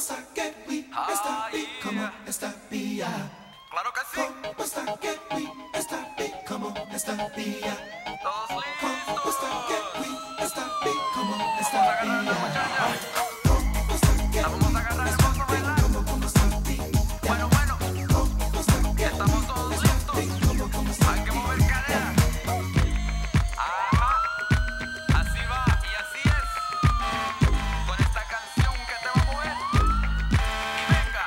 está que we está beat? ¿Cómo está vía? Claro que sí. ¿Cómo está que we está beat? ¿Cómo está vía? Todos listos. ¿Cómo está que we está beat? ¿Cómo está Vamos a agarrar la vía? muchacha. ¿Cómo está que La vamos a agarrar y está vamos a beat? bailar. ¿Cómo está vía? Bueno, ¿Cómo está que estamos todos listos. ¿Cómo está Hay que mover cadera. Ajá. Así va y así es. Con esta canción que te va a mover. Y venga.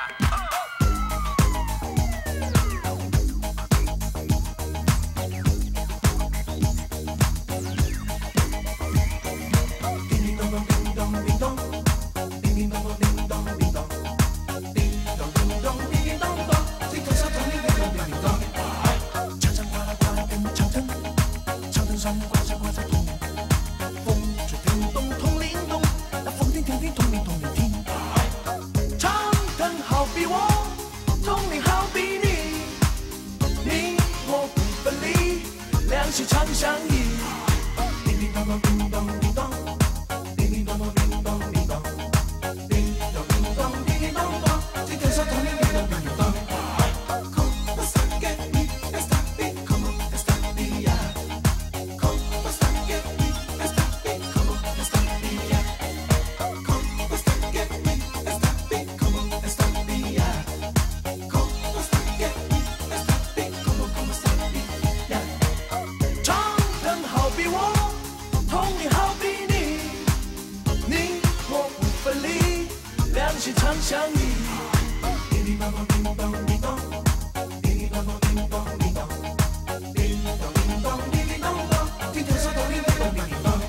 Ding dong ding dong ding dong. Ding dong ding dong ding dong. Ding dong ding dong ding dong dong. Ding dong dong ding dong ding dong. 长长呱啦呱啦跟长藤，长藤上挂着挂着铜，风吹叮咚铜铃咚，那风叮叮叮铜铃铜铃叮。长藤好比我，铜铃好比你，你我不分离，两心常相依。叮叮咚咚叮咚叮咚。叮叮咚咚叮咚叮咚，叮咚叮咚叮叮咚咚，今天说同铃叮咚叮叮咚。Como está que mi está bien, como está vía. Como está que mi está bien, como está vía. Como está que mi está bien, como está vía. Como está que mi está bien, como está vía. 长藤好比我，铜铃好比你。你我不分离，两心常相依。叮叮咚咚叮咚叮咚，叮叮咚咚叮咚叮咚，叮咚叮咚叮叮咚咚，今天说同铃叮咚叮叮咚。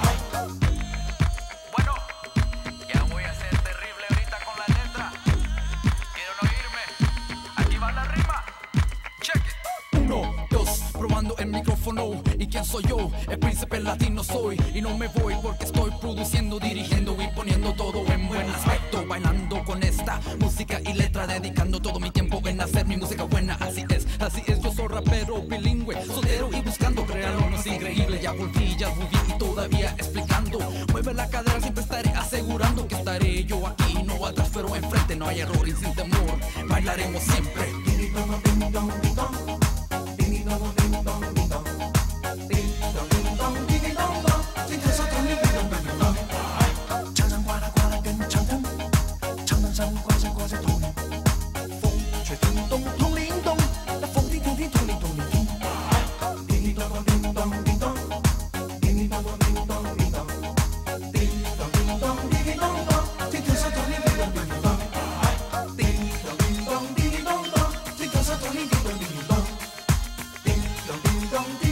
Bueno, ya voy a ser terrible ahorita con la letra. ¿Quieren oírme? Aquí va la rima. Check it. 1, 2, probando el micrófono. ¿Y quién soy yo? El príncipe latino soy. Y no me voy porque estoy produciendo, dirigiendo y poniendo todo en buen aspecto. Bailando con esta música y letra, dedicando todo mi tiempo en hacer mi música buena. Así es, yo soy rapero bilingüe, soltero y buscando crear uno es increíble. Ya volví y todavía explicando. Mueve la cadera, siempre estaré asegurando que estaré yo aquí, no atrás, pero enfrente. No hay error y sin temor, bailaremos siempre. Ding dong ding dong ding dong, ding dong ding dong ding dong, ding dong ding dong ding dong dong，今天说同铃叮咚叮叮咚。长长呱啦呱啦跟长藤，长藤上挂着挂着铜铃，风吹叮咚铜铃咚，那风叮叮叮铜铃铜铃叮。叮叮咚咚叮咚叮咚，叮叮咚咚叮咚叮咚，叮咚叮咚叮叮咚咚，今天说同铃叮咚叮叮咚。叮咚叮咚叮叮咚咚，今天说同铃叮咚叮叮咚，叮咚叮咚。